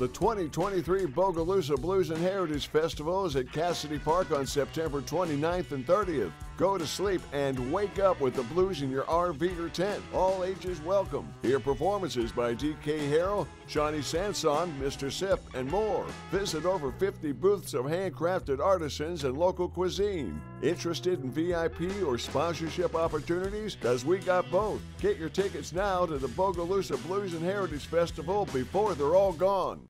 The 2023 Bogalusa Blues and Heritage Festival is at Cassidy Park on September 29th and 30th. Go to sleep and wake up with the blues in your RV or tent. All ages welcome. Hear performances by D.K. Harrell, Johnny Sanson, Mr. Sip, and more. Visit over 50 booths of handcrafted artisans and local cuisine. Interested in VIP or sponsorship opportunities? Because we got both. Get your tickets now to the Bogalusa Blues and Heritage Festival before they're all gone.